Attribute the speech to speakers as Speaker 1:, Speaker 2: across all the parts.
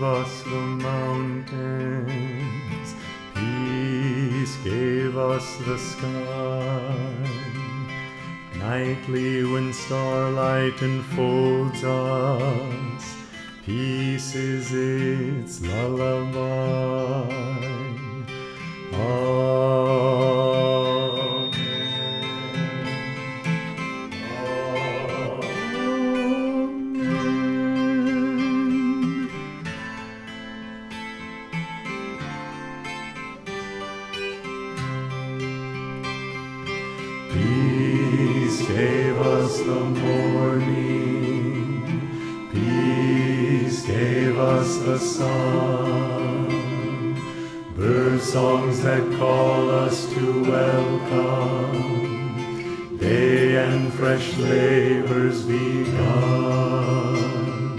Speaker 1: gave us the mountains, peace gave us the sky. Nightly when starlight enfolds us, peace is its lullaby. Peace gave us the morning, peace gave us the sun, bird songs that call us to welcome, day and fresh labors begun.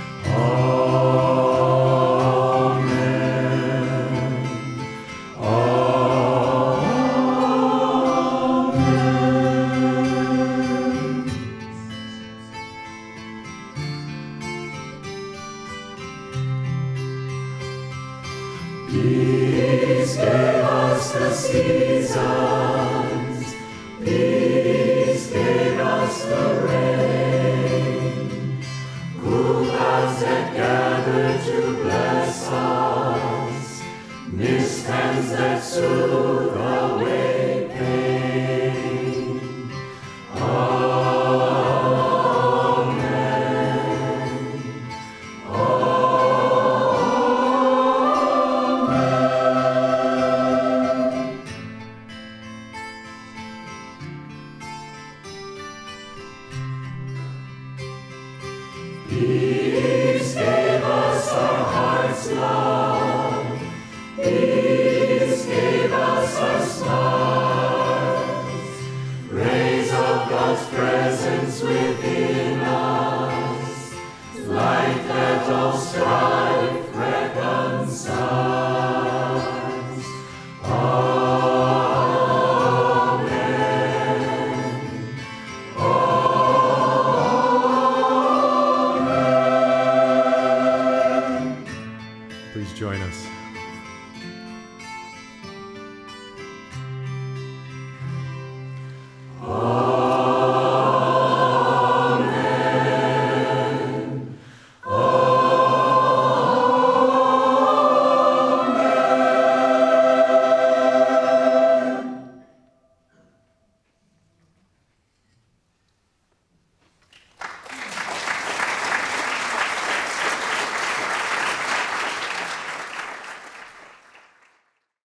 Speaker 1: Amen. Amen. Peace gave us the seasons, peace gave us the rain, cool clouds that gather to bless us, mist hands that soothe away.